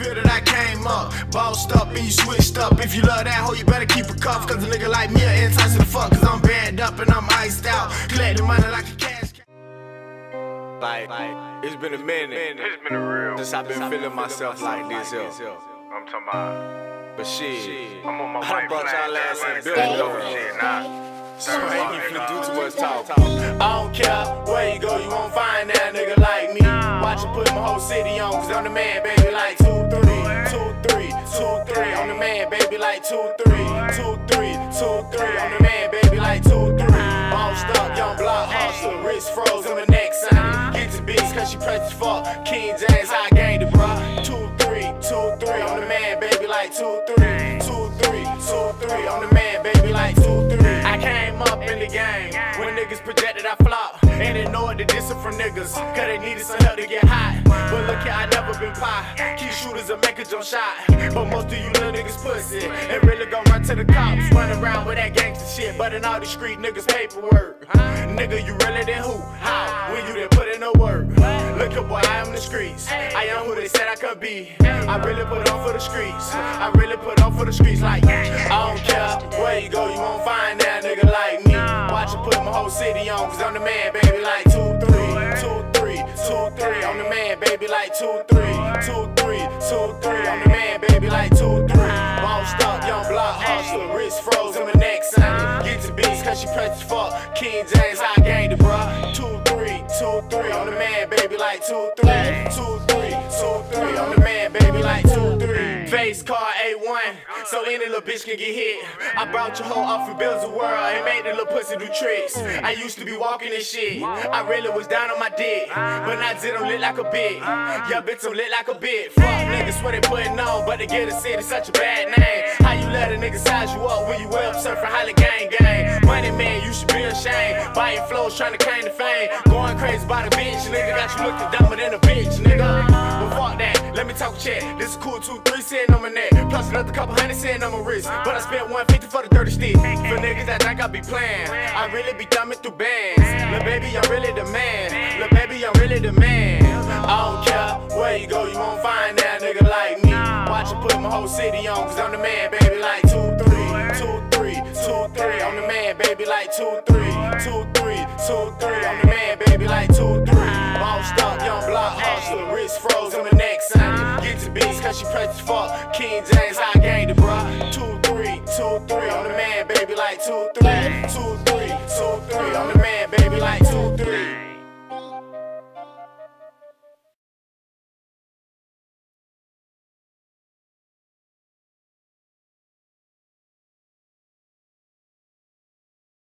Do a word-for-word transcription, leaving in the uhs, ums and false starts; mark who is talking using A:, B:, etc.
A: feel that I came up, bossed up and you switched up. If you love that hoe, you better keep a cuff, cause a nigga like me are enticing the fuck. Cause I'm banned up and I'm iced out, collecting money like a cash cow. Like, like, it's been a minute,
B: It's been a real.
A: since I've been feeling myself like this here.
B: I'm talking about.
A: But shit,
B: I'm on my
A: I
B: white
A: brought
B: flag,
A: y'all ass in
B: man.
A: the building
B: Shit,
A: though.
B: nah.
A: So I ain't even finna do too much talk. I don't care where you go, you won't find that nigga like me. Watch you put my whole city on, cause I'm the man, baby, like two, three, two, three, two, three. I'm the man, baby, like two, three, two, three, two, three. I'm the man, baby, like two, three. Bossed up, young block hustler, wrist froze on the neck sign. Get to beats, cause she precious fuck. King James, I gained it, bruh. Two, three, two, three. I'm the man, baby, like two, three, two, three, two, three. I'm the man, baby, like two, three. I came up in the game when niggas projected I flop and ignored the dissing from niggas, cause they needed some help to get hot. But look here, I never been pie. Key shooters will make a jump shot, but most of you little niggas pussy and really gon' run to the cops, run around with that gangster shit, but in all these street niggas paperwork. Nigga, you really did who? How? When you didn't put in no work. Look up, boy, I am the streets. I am who they said I could be. I really put on for the streets. I really put on for the streets. Like, I don't care where you go, you won't find that nigga like me. Watch you put my whole city on, cause I'm the man, baby, like two, three, two, three, two, three. I'm the man, baby, like two, three, two, three, two, three. I'm the man, baby, like two, three. Bossed up, young block hustler, wrist froze on the neck sign. Get to beats, cause she precious fuck. King James, I gained it, bruh. Two, three, two, three. I'm the man, baby, like two, three, two, three, two, three. I'm the man, baby, like two, three. Face car A one, so any little bitch can get hit. I brought your hoe off and built the world and made the little pussy do tricks. I used to be walking this shit, I really was down on my dick, but now Zit don't lit like a bitch. Yeah, bitch don't lit like a bitch. Fuck niggas what they putting on, but they get a city such a bad name. How you let a nigga size you up when you up surfing Holly gang gang? Money man, you should be ashamed. Buying flows trying to claim the fame. Going crazy by the bitch, nigga. Got you looking dumber than a bitch, nigga. But fuck that, let me talk check. This is cool, two, three sitting on my neck. Plus another couple hundred sitting on my wrist. But I spent one fifty for the dirty stick. For niggas that think I be playing, I really be thumbing through bands. Lil' baby, I'm really the man. Lil' baby, I'm really the man. I don't care where you go, you won't find that nigga like me. Watch you put my whole city on, cause I'm the man, baby, like two, three, two, three, two, three. I'm the man, baby, like two, three, two, three, two, three. I'm the man, baby, like two, three. Bossed up, young block hustler, wrist froze on the neck sign. Get to beats, cause she precious fuck. King James, I gained it, bruh. Two, three, two, three. I'm the man, baby, like two, three, two, three, two, three. I'm the man, baby, like two, three.